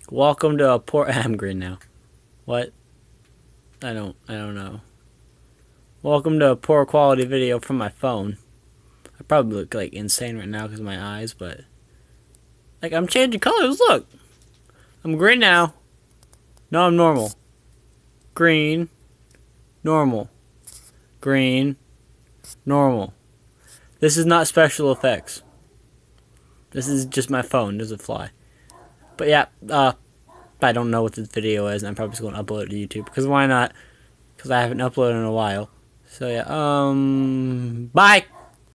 Welcome to a poor. I'm green now. What? I don't know. Welcome to a poor quality video from my phone. I probably look like insane right now because of my eyes, but like I'm changing colors. Look, I'm green now. No, I'm normal. Green, normal. Green, normal. This is not special effects. This is just my phone. Does it fly? But yeah, I don't know what this video is, and I'm probably just going to upload it to YouTube. Because why not? Because I haven't uploaded in a while. So yeah, bye!